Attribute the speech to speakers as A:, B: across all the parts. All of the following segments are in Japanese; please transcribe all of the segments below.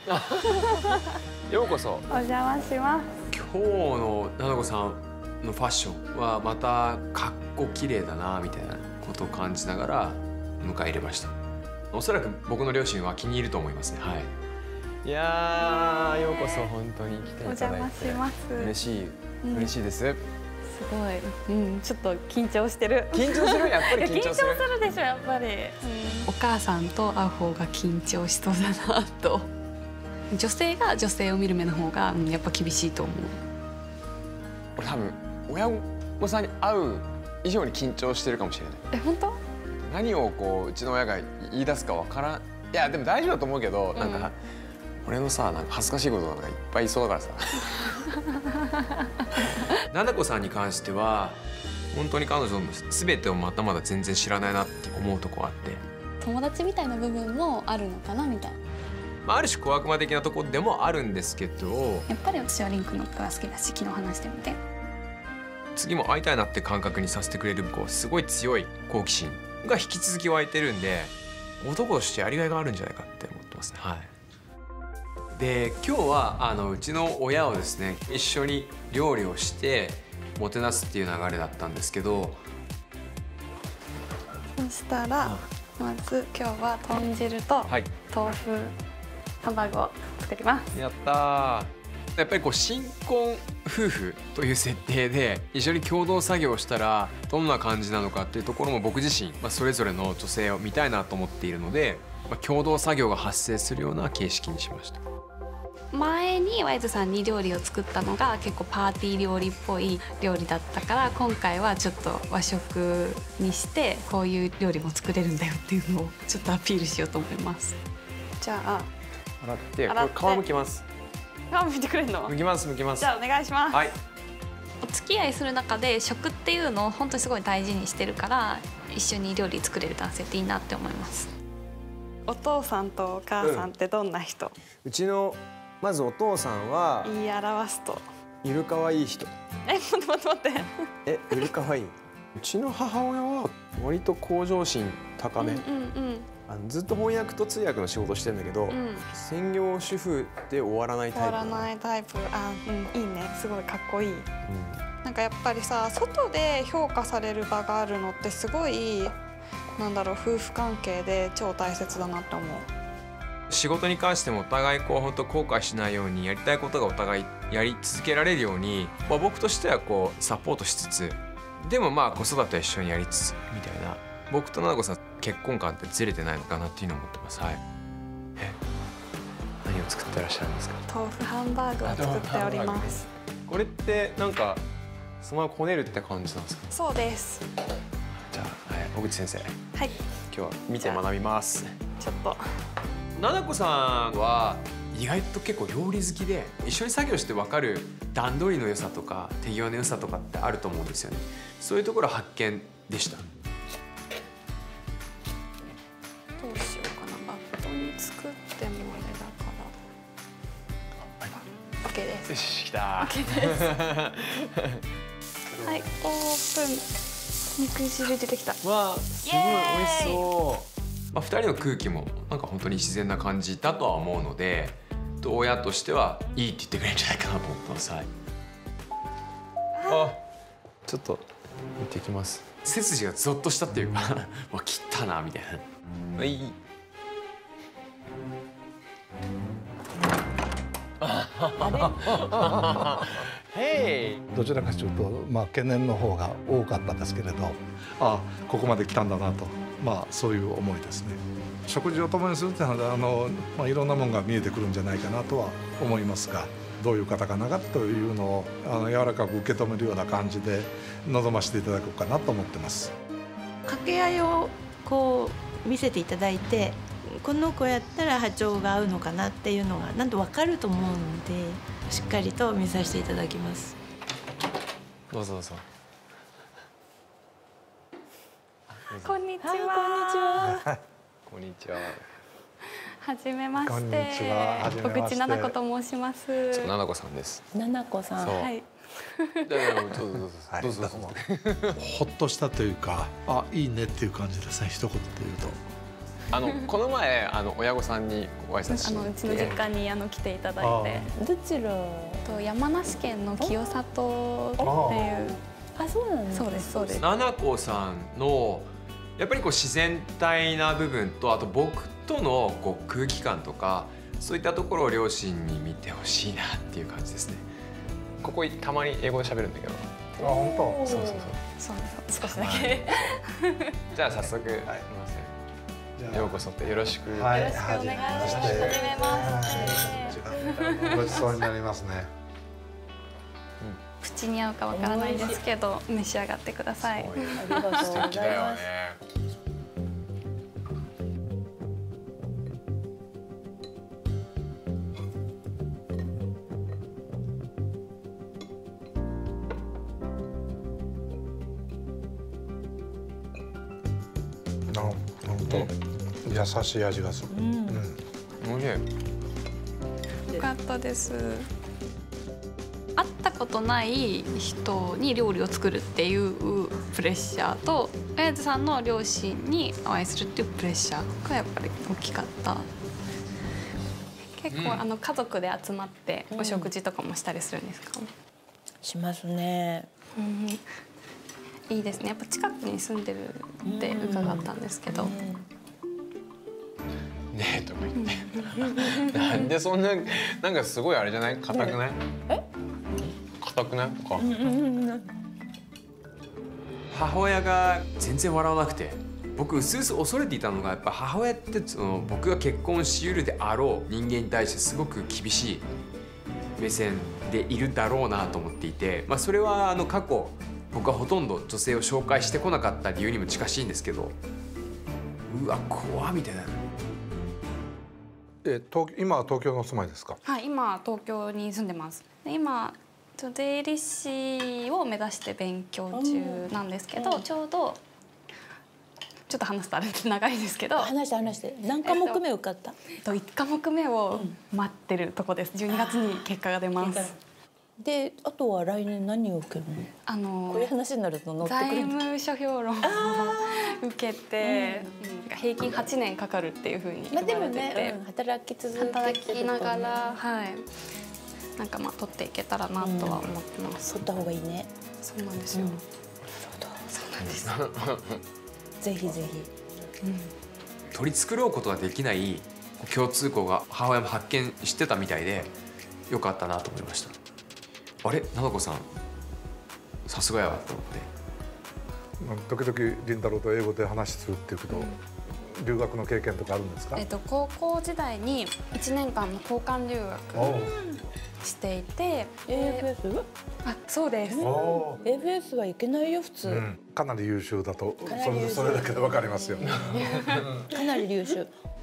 A: ようこそ。
B: お邪魔します。
A: 今日のななこさんのファッションはまたかっこ綺麗だなみたいなことを感じながら迎え入れました。おそらく僕の両親は気に入ると思いますね。はい。いやー、ようこそ本当に来ていただいて
B: お邪魔します。
A: 嬉しいです。
B: すごい、ちょっと緊張してる。
A: 緊張する、やっぱり緊張する。
B: 緊張するでしょ、やっぱり。お母さんと会う方が緊張しそうだなと。女性が女性を見る目の方が、やっぱ厳しいと思う。
A: 俺多分親御さんに会う以上に緊張してるかもしれない。
B: 本当？
A: 何をこううちの親が言い出すかわからん。いやでも大丈夫だと思うけど、なんか俺のさ、なんか恥ずかしいことなんかいっぱいいそうだからさ。ななこさんに関しては本当に彼女の全てをまだまだ全然知らないなって思うとこあって、
B: 友達みたいな部分もあるのかなみたいな。
A: ある種小悪魔的なところでもあるんですけど、
B: やっぱり私はリンクのことが好きだし、昨日話してみて。
A: 次も会いたいなって感覚にさせてくれるこうすごい強い好奇心が引き続き湧いてるんで、男としてやりがいがあるんじゃないかって思ってますね。はい。で今日はうちの親をですね一緒に料理をしてもてなすっていう流れだったんですけど、
B: そしたらまず今日は豚汁と豆腐ハンバーグを作ります。
A: やったー。やっぱりこう新婚夫婦という設定で一緒に共同作業をしたらどんな感じなのかっていうところも僕自身、それぞれの女性を見たいなと思っているので、共同作業が発生するような形式にしました。
B: 前にワイズさんに料理を作ったのが結構パーティー料理っぽい料理だったから、今回はちょっと和食にしてこういう料理も作れるんだよっていうのをちょっとアピールしようと思います。じゃあ
A: 洗ってこれ皮むきます。
B: 皮むいてくれるの？
A: むきます。
B: じゃあお願いします。
A: はい。
B: お付き合いする中で食っていうのを本当にすごい大事にしてるから、一緒に料理作れる男性っていいなって思います。お父さんとお母さんってどんな人？
A: うちのまずお父さんは
B: 言い表すと
A: ゆるかわいい人。
B: 待って
A: ゆるかわいい。うちの母親は割と向上心高め。ずっと翻訳と通訳の仕事してるんだけど、専業主婦で終わらないタイプ。
B: 終わらないタイプ。いいね。すごいかっこいい。なんかやっぱりさ、外で評価される場があるのってすごい夫婦関係で超大切だなって思う。仕事に関してもお互い本当後悔しないようにやりたいことがお互いやり続けられるように、僕としてはサポートしつつ、でも子育ては一緒にやりつつみたいな、僕とななこさん結婚観ってずれてないのかなっていうのを思ってます。はい。何を作ってらっしゃるんですか？豆腐ハンバーグを作っております。これってなんかそのままこねるって感じなんですか？そうです。じゃあ、小口先生。はい。今日は見て学びます。ちょっと。ななこさんは意外と結構料理好きで、一緒に作業して分かる段取りの良さとか手際の良さとかってあると思うんですよね。そういうところ発見でした。どうしようかな。バットに作ってもあれだから。OK です。よし、来た。OK です。はい、オープン。肉汁出てきた。わあ、すごい美味しそう。2人の空気もなんか本当に自然な感じだとは思うので、親としてはいいって言ってくれるんじゃないかなと思ってます。はい。ちょっと見てきます。背筋がゾッとしたっていうかわ、切ったなみたいな。はい。
C: どちらかというと、懸念の方が多かったですけれど、ここまで来たんだなと、そういう思いですね。食事を共にするっていうのは、いろんなものが見えてくるんじゃないかなとは思いますが、どういう方かなというのを柔らかく受け止めるような感じで臨ませていただこうかなと思ってます。
D: 掛け合いを見せていただいて、この子やったら波長が合うのかなっていうのがなんと分かると思うので、しっかりと見させていただきます。
A: どうぞどうぞ。
B: こんにちは。
A: こんにちは。
B: はじめまして。
C: こんにちは。
B: 小口ななこと申します。
A: ななこさんです。
D: ななこさん。
B: はい。
A: どうぞ。
C: ほっとしたというか、いいねっていう感じですね。一言で言うと。
A: この前親御さんにご挨拶し
E: うちの実家に来ていただいて、
D: どちら？
E: 山梨県の清里っていう。
D: あ、そうなんです。
E: そうですそうです。
A: ななこさんのやっぱり自然体な部分と、あと僕との空気感とか、そういったところを両親に見てほしいなっていう感じですね。ここたまに英語で喋るんだけど。
C: あ、本当。
A: そう
E: 少しだけ。
A: じゃあ早速、すみません。ようこそってよろしく。よろしくお
E: 願いします。はじめまして。
C: ごちそうになりますね。
E: 口に合うかわからないですけど、召し上がってください。
D: ありがとうございます。
A: 素敵だよね。
C: 本当優しい味がする。
A: おいしい。
E: よかったです。会ったことない人に料理を作るっていうプレッシャーと、綾津さんの両親にお会いするっていうプレッシャーがやっぱり大きかった。結構家族で集まってお食事とかもしたりするんですか？
D: しますね。
E: いいですね。やっぱ近くに住んでるって伺ったんですけど。
A: ねえとか言って。なんでそんななんかすごいあれじゃない？硬くない？硬くない？母親が全然笑わなくて、僕うすうす恐れていたのが、やっぱ母親って僕が結婚しうるであろう人間に対してすごく厳しい目線でいるだろうなと思っていて、それは過去僕はほとんど女性を紹介してこなかった理由にも近しいんですけど、うわ怖みたいな。
C: 今は東京のお住まいですか？
E: はい、今東京に住んでます。で今税理士を目指して勉強中なんですけど、ちょうどちょっと話すとあれ長いですけど、
D: 話して何科目目受かった？
E: 1科目目を待ってるとこです。12月に結果が出ます。
D: で、あとは来年何を受けるの？こういう話になると乗ってくる。
E: 財務諸評論を受けて、平均8年かかるっていう風に言われてて、
D: でもね、働きながら、
E: はい、なんか取っていけたらなとは思ってます。
D: 取った方がいいね。
E: そうなんですよ。そうなんです。
D: ぜひぜひ。
A: 取り繕うことができない共通項が母親も発見してたみたいで、よかったなと思いました。あれ、ななこさんさすがやわと思って。
C: 時々凛太郎と英語で話するっていうけど、留学の経験とかあるんですか？
E: 高校時代に1年間の交換留学していて、
D: AFS？
E: あ、そうです。
D: AFS はいけないよ普通。
C: かなり優秀だとそれだけでわかりますよ。
D: かなり優秀。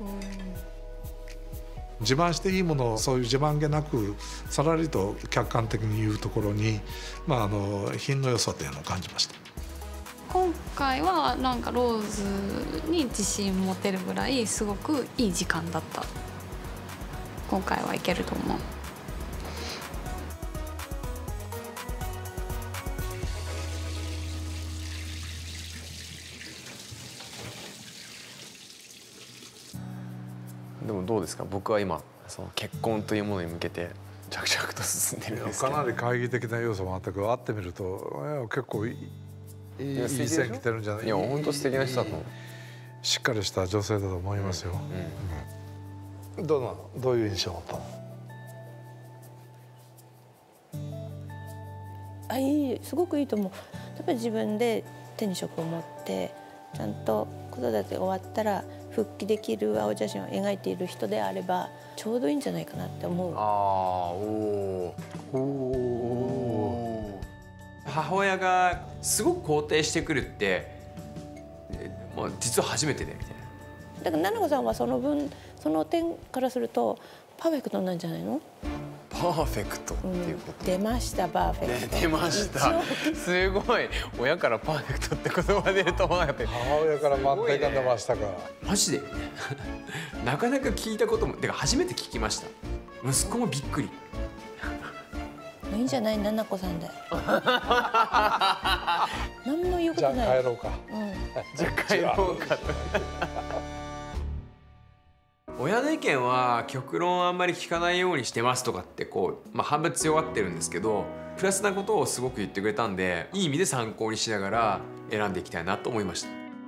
C: 自慢していいものをそういう自慢げなくさらりと客観的に言うところに、品の良さというのを感じました。
E: 今回はなんかローズに自信持てるぐらいすごくいい時間だった。今回はいけると思う。
A: でもどうですか？僕は今その結婚というものに向けて着々と進んでるんですけど、
C: かなり懐疑的な要素もあったけど、会ってみると結構いい線来てるんじゃない？
A: いや本当素敵な人だと思う。
C: しっかりした女性だと思いますよ。どういう印象を持ったの？
D: いい、すごくいいと思う。やっぱり自分で手に職を持ってちゃんと子育て終わったら復帰できる青写真を描いている人であればちょうどいいんじゃないかなって思う。
A: 母親がすごく肯定してくるって実は初めてでみたいな。
D: だから奈々子さんはその分その点からするとパーフェクトなんじゃないの？
A: パーフェクトっていうこと、
D: 出ましたパーフェクト、
A: 出ました。すごい親からパーフェクトって言葉出ると思わなかった。
C: 母親から満点が出ましたから、
A: マジでなかなか聞いたことも、てか初めて聞きました。息子もびっくり。
D: いいんじゃない、奈々子さんで何も言うことない。
C: じゃあ帰ろうか。
A: じゃあ帰ろうか親の意見は極論あんまり聞かないようにしてますとかってこう、半分強がってるんですけど、プラスなことをすごく言ってくれたんで、いい意味で参考にしながら選んでいきたいなと思いました。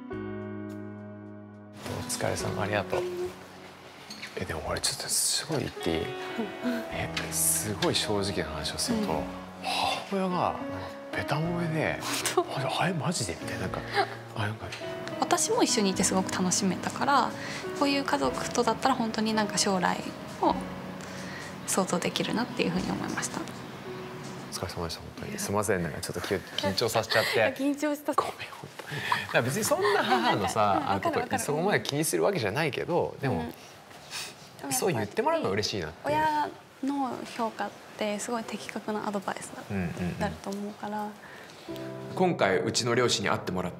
F: お疲れ様、ありがとう。でも俺ちょっとすごい言っていい？すごい正直な話をすると、母親がベタ褒めで「あれマジで?」みたいな、なんか
E: 私も一緒にいてすごく楽しめたから、こういう家族とだったら本当になんか将来を想像できるなっていうふうに思いました。
F: お疲れ様でした、本当に。すみません、なんかちょっと緊張させちゃって。
E: 緊張した。
F: ごめん、本当に。だから別にそんな母のさ、ことそこまで気にするわけじゃないけど、でも、そう言ってもらうのは嬉しいなって。
E: 親の評価ってすごい的確なアドバイスだと思うから。
A: 今回うちの両親に会ってもらって、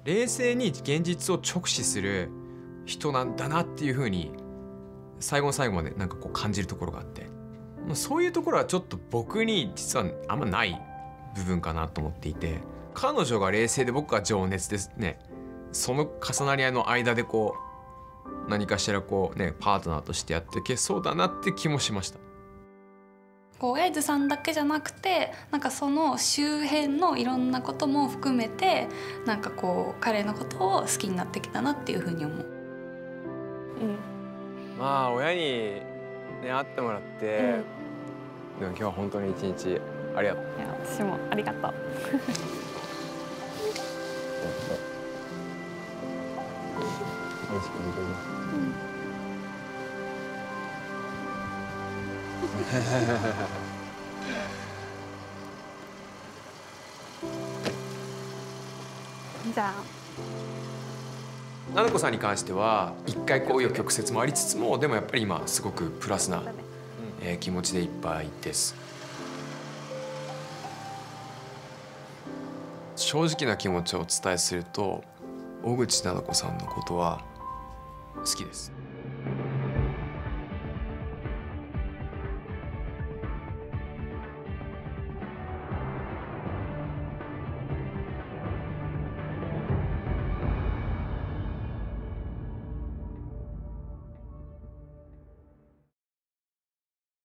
A: 冷静に現実を直視する人なんだなっていう風に最後の最後までなんかこう感じるところがあって、そういうところはちょっと僕に実はあんまない部分かなと思っていて、彼女が冷静で僕が情熱ですね、その重なり合いの間でこう何かしらこうねパートナーとしてやっていけそうだなって気もしました。
E: こう親父さんだけじゃなくて、なんかその周辺のいろんなことも含めて、なんかこう彼のことを好きになってきたなっていうふうに思う。
F: まあ親にね会ってもらって、でも今日は本当に一日ありがとう。
E: いや、私もありがとう。じゃあ
A: ななこさんに関しては一回こういう曲折もありつつも、でもやっぱり今すごくプラスな、気持ちでいっぱいです。正直な気持ちをお伝えすると、小口ななこさんのことは好きです。